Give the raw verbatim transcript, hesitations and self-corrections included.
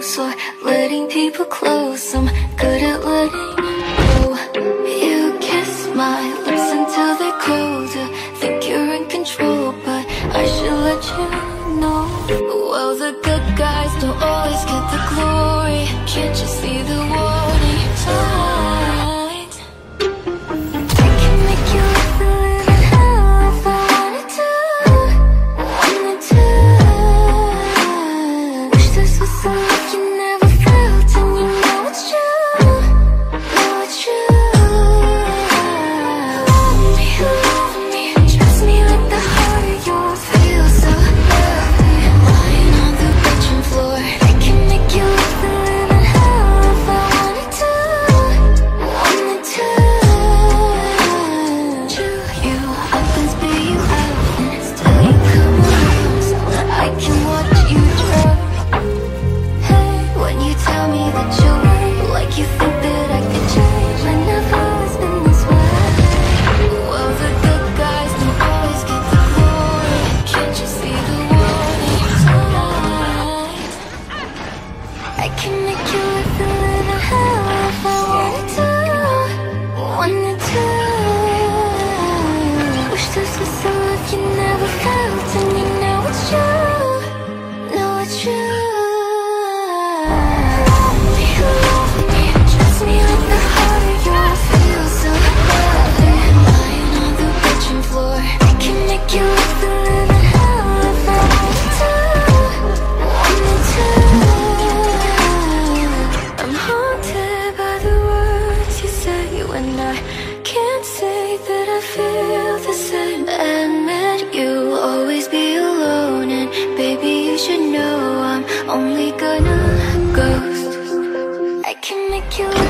close or letting people close. I'm good at letting go. You kiss my lips until they're colder. Think you're in control, but I should let you know. Well, the good guys don't always get the glory. Can't you see the warning signs? I can make you live the living hell if I wanted to. Wanted to. Wish this was something you never felt, and you know it's true. Know it's true. Love me, love me, trust me like the heart of yours feels so lovely. Lying on the bedroom floor, I can make you live the living hell if I wanted to. Wanted to. Chew you up and spit you out, and still you come around, so I can watch you drown. Hey, when you tell me that you're right, like you think that I could change, I never always been this way. Well, the good guys don't always get the glory. Can't you see the warning signs? I can make you live the living hell if I wanted to. Wanted to. Wish this was a love you never felt, and you know it's true. Know it's true. Love me, love me, trust me like the heart of yours feels so lovely. Lying on the bedroom floor, I can make you live the living hell if I wanted to. Wanted to. I'm haunted by the words you say when I can't say that I feel the same. Admit you'll always be alone, and baby you should know I'm only gonna ghost. I can make you